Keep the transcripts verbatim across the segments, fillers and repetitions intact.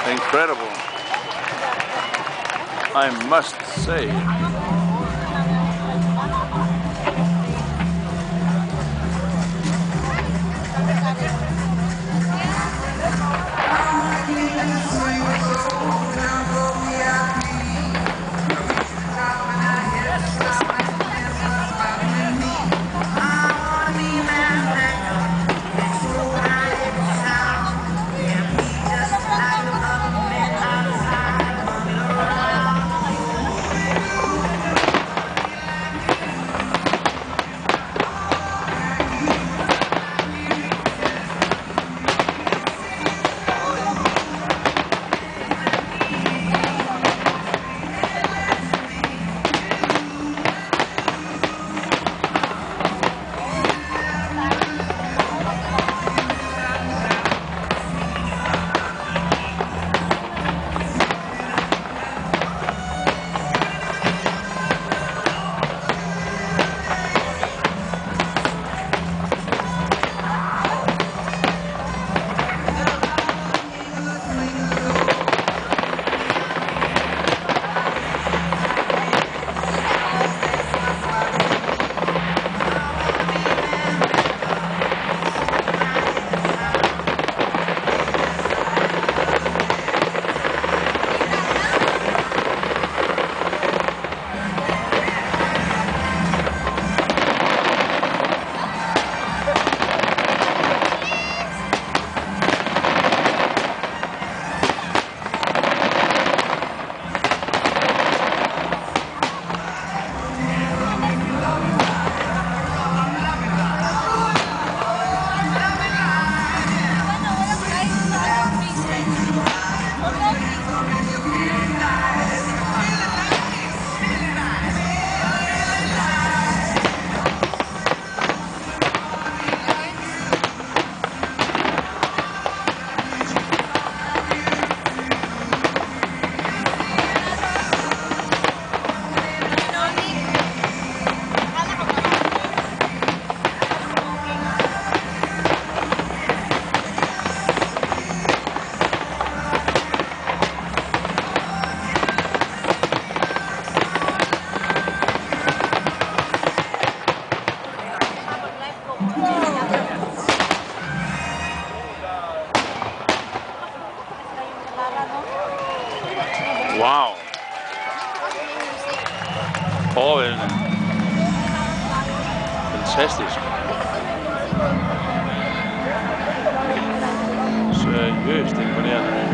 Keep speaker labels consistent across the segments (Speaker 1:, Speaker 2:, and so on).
Speaker 1: Incredible, I must say. Wow. Overvældende. Fantastisk. Seriøst imponerende.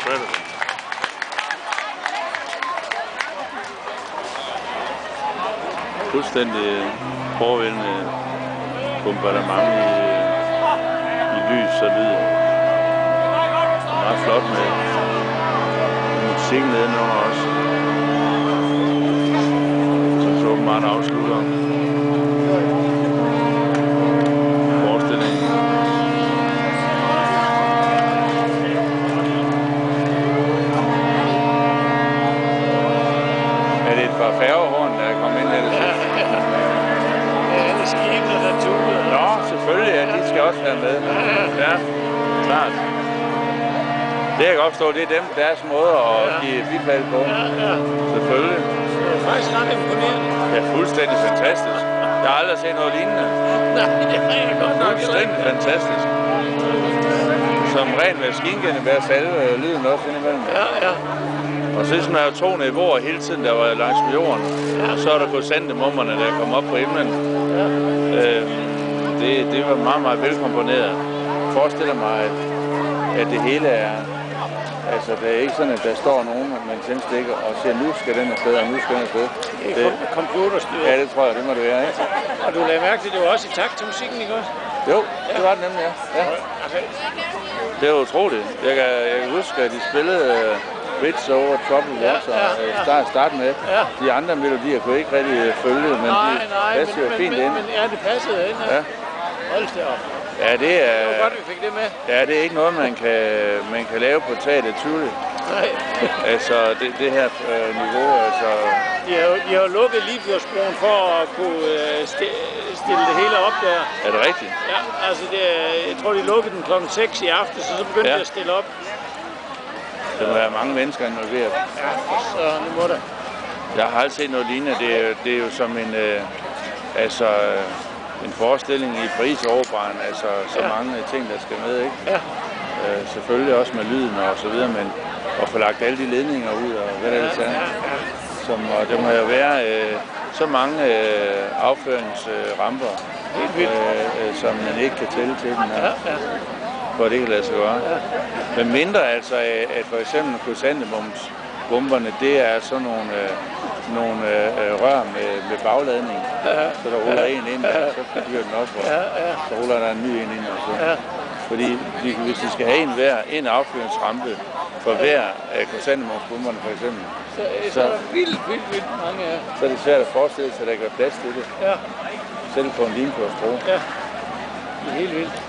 Speaker 1: incredible. Fuldstændig overvældende bombardement i, i lys og lyd. Meget flot med musikken nedenunder også. Som så åbenbart afslutter forestillingen. Er det et par færgehorn, der er kommet ind i det?
Speaker 2: Ja, alle skibene, der tuder.
Speaker 1: Nå, selvfølgelig, ja, de skal også være med. Ja, klart. Det jeg kan godt forstå, det er dem, deres måde at give bifald på.
Speaker 2: Ja, ja.
Speaker 1: Selvfølgelig.
Speaker 2: Det er faktisk ret imponerende.
Speaker 1: Det er fuldstændig fantastisk. Jeg har aldrig set noget lignende.
Speaker 2: Nej, det er jeg godt nok.
Speaker 1: Fuldstændig fantastisk. Som ren maskingevær salve lyden også indimellem.
Speaker 2: Ja, ja.
Speaker 1: Og så sådan er jo to niveauer hele tiden, der var langs med jorden. Og så er der kursantemummerne, der kom op på himlen.
Speaker 2: Ja.
Speaker 1: Øhm, det, det var meget, meget velkomponeret. Jeg forestiller mig, at, at det hele er... Altså, det er ikke sådan, at der står nogen med en tændstikker og siger, nu skal den afsted, og nu skal den afsted.
Speaker 2: Det er computerstyret.
Speaker 1: Ja, det tror jeg, det må det være, ikke?
Speaker 2: Og du lagde mærke til, det var også i takt til musikken, ikke også?
Speaker 1: Jo, det var det nemlig, ja. ja. Det er utroligt. Jeg kan, jeg kan huske, at de spillede uh, Bridge Over Troubled Water
Speaker 2: ja, ja, ja.
Speaker 1: start, start med.
Speaker 2: Ja.
Speaker 1: De andre melodier kunne ikke rigtig følge, men
Speaker 2: nej,
Speaker 1: de
Speaker 2: nej,
Speaker 1: passede
Speaker 2: men,
Speaker 1: fint
Speaker 2: men,
Speaker 1: ind.
Speaker 2: Men ja, det passede ind. Ja.
Speaker 1: Ja.
Speaker 2: Hold da op.
Speaker 1: Ja, det er,
Speaker 2: det var godt, vi fik det med.
Speaker 1: Ja, det er ikke noget, man kan, man kan lave på teater Tivoli.
Speaker 2: Nej.
Speaker 1: Altså, det, det her øh, niveau, altså...
Speaker 2: De har, de har lukket Limfjordsbroen for at kunne øh, stille det hele op der.
Speaker 1: Er det rigtigt?
Speaker 2: Ja, altså, det, jeg tror, de lukkede den klokken seks i aften, så så begyndte ja. de at stille op.
Speaker 1: Der må være mange mennesker involveret.
Speaker 2: Ja, så nu må der.
Speaker 1: Jeg har aldrig set noget lignende. Det er, det er jo som en... Øh, altså... en forestilling i Paris-operaen, altså så ja. mange ting, der skal med, ikke?
Speaker 2: Ja.
Speaker 1: Øh, selvfølgelig også med lyden og så videre, men at få lagt alle de ledninger ud og hvad det ja, er. Ja, ja. Som, og det må jo være øh, så mange øh, afføringsramper, øh, øh, som man ikke kan tælle til den her, ja, ja. for at det kan lade sig gøre. Ja. Men mindre altså, at for eksempel krysantemumsbomberne, det er sådan nogle øh, nogle øh, rør med, med bagladning, ja, så der ruller ja, en ind, ja, og så fyrer den op, og ja, ja. så ruller der en ny en ind. Og så. Ja. Fordi de, hvis de skal have en hver, en affyringsrampe for hver af krysantemumsbomberne for eksempel,
Speaker 2: så, så, så er der vildt, vildt, vildt mange af.
Speaker 1: Så er det svært at forestille sig, at der kan være plads til det.
Speaker 2: Ja.
Speaker 1: Selv på en Limfjordsbro.
Speaker 2: Ja, det er helt vildt.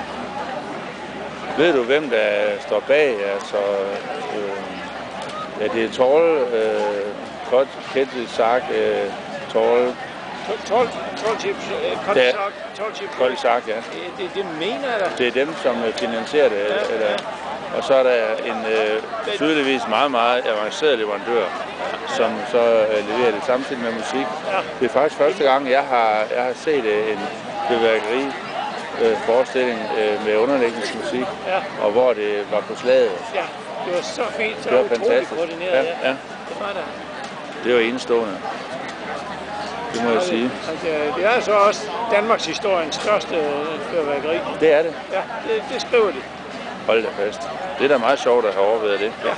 Speaker 1: Ved du, hvem der står bag? Altså, øh, ja, det er Torle, øh, Kot, Ketty, Sark, øh, Torle.
Speaker 2: tolv chips, tolv chips.
Speaker 1: Kolde Sark, ja.
Speaker 2: Det, det mener jeg da.
Speaker 1: Det er dem, som finansierer det. Ja, eller, ja. Og så er der en øh, tydeligvis meget, meget avanceret leverandør, ja. som så øh, leverer det samtidig med musik. Ja. Det er faktisk første gang, jeg har, jeg har set øh, en fyrværkeri øh, forestilling øh, med underlægningsmusik, ja. og hvor det var på slaget.
Speaker 2: Ja, det var så fint, så
Speaker 1: det var
Speaker 2: utroligt
Speaker 1: fantastisk.
Speaker 2: koordineret.
Speaker 1: Ja,
Speaker 2: ja.
Speaker 1: ja.
Speaker 2: Det var der.
Speaker 1: Det var enestående. Det må jeg sige.
Speaker 2: Altså, det er så også Danmarks historiens største fyrværkeri.
Speaker 1: Det er det.
Speaker 2: Ja, det, det skriver de.
Speaker 1: Hold da fast. Det er da meget sjovt at have overvejet det.
Speaker 2: Ja.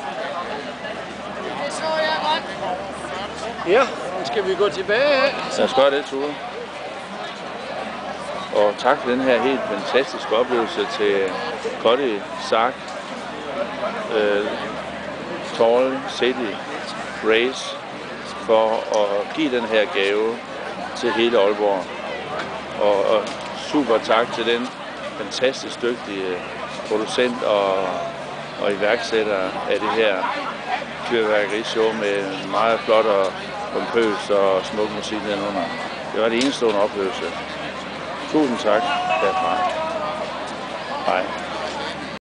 Speaker 2: Ja, nu skal vi gå tilbage.
Speaker 1: Lad os gøre det, Ture. Og tak for den her helt fantastiske oplevelse til Cody, Sark, øh, Tall City Race for at give den her gave til hele Aalborg. Og, og super tak til den fantastisk dygtige producent og, og iværksætter af det her fyrværkerishow med meget flot og pompøs og smuk musik nedenunder. Det var det enestående oplevelse. Tusind tak derfra. Hej.